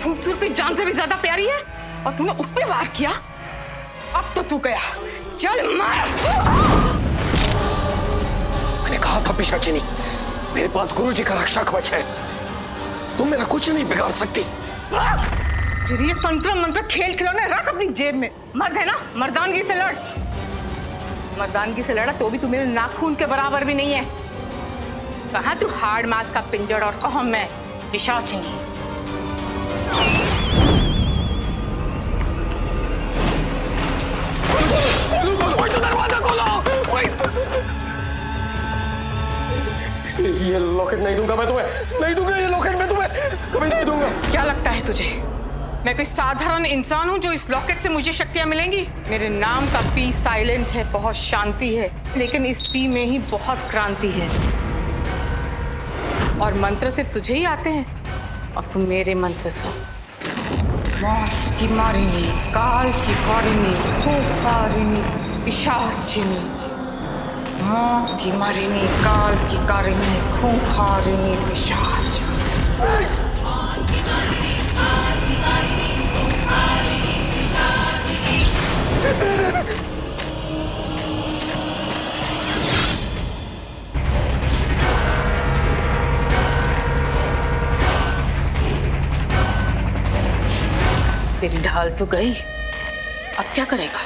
खूबसूरती जान से भी ज्यादा प्यारी है और तूने उस पे वार किया। अब तो तू गया, चल मार। मैंने कहा था पिशाचिनी, मेरे पास गुरुजी का रक्षा कवच है, तुम मेरा कुछ नहीं बिगाड़ सकती। तेरी ये तंत्र मंत्र खेल खिलौने रख अपनी जेब में। मर्द है ना, मर्दानगी से लड़। मर्दानगी से लड़ा तो भी तू मेरे नाखून के बराबर भी नहीं है। कहा तू हार्ड मास का पिंजड़ और कहो मैं पिशाचिनी। दरवाजा खोलो। ये लॉकेट नहीं दूंगा मैं तुम्हें, नहीं दूंगा ये लॉकेट मैं तुम्हें कभी नहीं दूंगा। क्या लगता है तुझे मैं कोई साधारण इंसान हूँ जो इस लॉकेट से मुझे शक्तियां मिलेंगी? मेरे नाम का पी साइलेंट है, बहुत शांति है, लेकिन इस पी में ही बहुत क्रांति है। और मंत्र सिर्फ तुझे ही आते हैं और तुम मेरे मंत्र सुन। मौत की मारिनी, काल की कारिणी, खूंखारिणी, पिशाचिनी। मौत की मारिनी, काल की कारिणी, खूंखारिणी, पिशाचिनी। तेरी ढाल तो गई, अब क्या करेगा?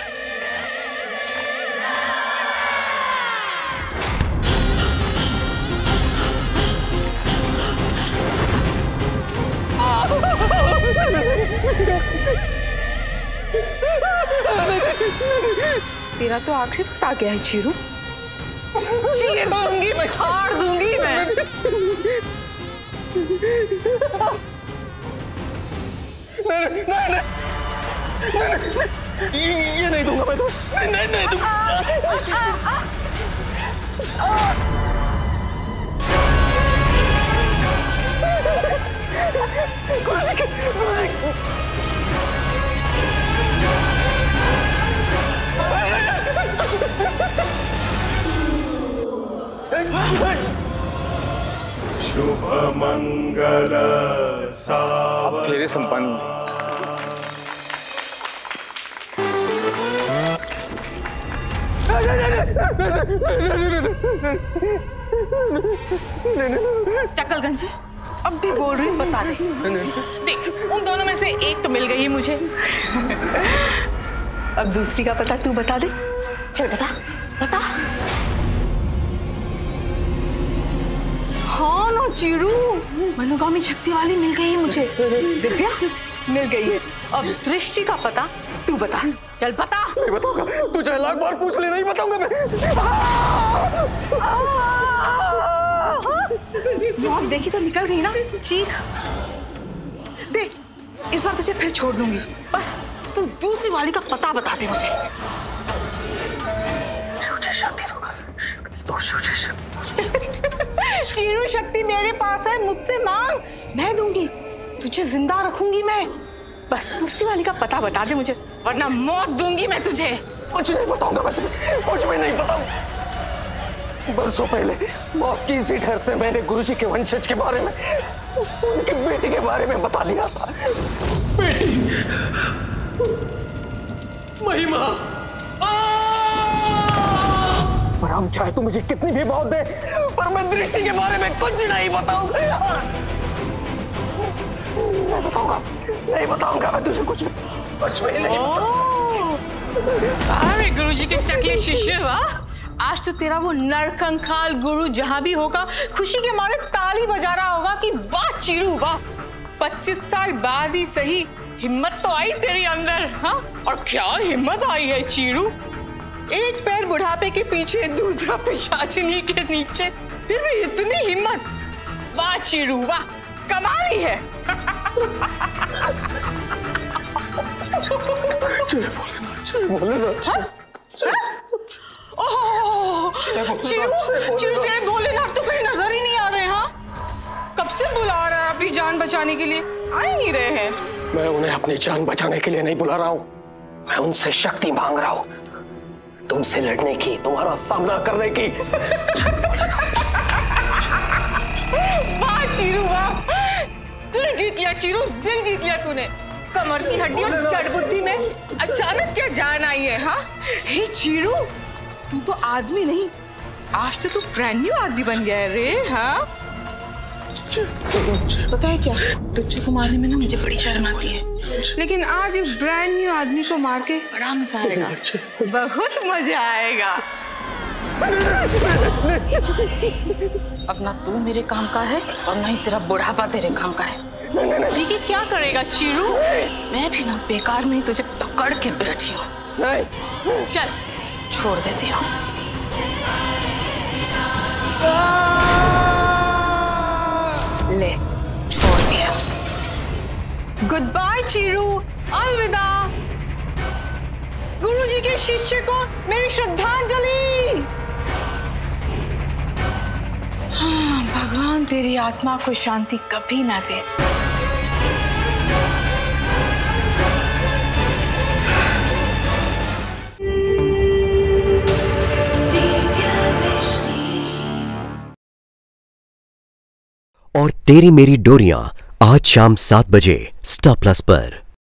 तेरा तो आखिरी वक्त आ गया है चीरू। चीर दूंगी, फाड़ दूंगी मैं। ये नहीं दूंगा मैं तो, नहीं दूंगा। शुभ मंगल सावधान। फेरे संपन्न। चक्कलगंज अब भी बोल रही, बता दे। देख उन दोनों में से एक तो मिल गई है मुझे। अब दूसरी का पता तू बता दे। चल बता बता। हाँ ना चीरू, मनोगामी शक्ति वाली मिल गई है मुझे। दिव्या मिल गई है। अब दृष्टि का पता तू बता। चल बता। नहीं बताऊंगा, तू चाहे लाख बार पूछ ले, नहीं बताऊंगा मैं। मौत देखी तो निकल गई ना, चीख। देख इस बार तुझे फिर छोड़ दूंगी, बस तू दूसरी वाली का पता बता दे मुझे। चीरू शक्ति मेरे पास है, मुझसे मांग, मैं दूंगी, तुझे जिंदा रखूंगी मैं। बस दूसरी वाली का पता बता दे मुझे, वरना मौत दूंगी मैं तुझे। कुछ नहीं बताऊंगा मैं तुम्हें, कुछ भी नहीं बताऊंगा। बरसों पहले मौत की इसी डर से मैंने गुरुजी के वंशज के बारे में, उनकी बेटी के बारे में बता दिया था। बेटी महिमा, पर हम चाहे तो मुझे कितनी भी मौत दे, पर मैं दृष्टि के बारे में कुछ नहीं बताऊंगा। नहीं बताऊंगा मैं तुझे कुछ भी नहीं बताऊंगा। अरे गुरुजी के चकले शिष्य, वाह! आज तो तेरा वो नरकंकाल गुरु जहां भी होगा खुशी के मारे ताली बजा रहा होगा कि वाह चीरू वाह, 25 साल बाद ही सही हिम्मत तो आई तेरे अंदर। हाँ, और क्या हिम्मत आई है चीरू। एक पैर बुढ़ापे के पीछे, दूसरा पिशाचिनी के नीचे, फिर भी इतनी हिम्मत। वाह चीरू वाह, कमाल ही है। चीरू तेरे भोलेनाथ तो कहीं नजर ही नहीं आ रहे। हाँ, कब से बुला रहा है अपनी जान बचाने के लिए, आ ही नहीं रहे हैं। मैं उन्हें अपनी जान बचाने के लिए नहीं बुला रहा हूँ, मैं उनसे शक्ति मांग रहा हूँ, तुमसे लड़ने की, तुम्हारा सामना करने की। वाह चीरू वाह, दिल जीत लिया चिरू, दिल जीत लिया तूने। कमर की हड्डी और जड़ बुद्धि में अचानक क्या जान आई है? हाँ हे चिरू, तू तो आदमी नहीं, आज तो तू ब्रांड न्यू आदमी बन गया है रे। हाँ पता है क्या, टुच्चू को मारने में ना मुझे बड़ी शर्म आती है, लेकिन आज इस ब्रांड न्यू आदमी को मार के बड़ा मजा आएगा, बहुत मजा आएगा। अब ना तू मेरे काम का है और ना ही तेरा बुढ़ापा तेरे काम का है। जी क्या करेगा चिरू? मैं भी ना बेकार में ही तुझे पकड़ के बैठी हूँ। चल छोड़ देती हूँ। ले छोड़ दिया। गुड बाय चिरू, अलविदा। गुरुजी के शिष्य को मेरी श्रद्धांजलि। हाँ, भगवान तेरी आत्मा को शांति कभी ना दे। और तेरी मेरी डोरियां आज शाम 7 बजे स्टार प्लस पर।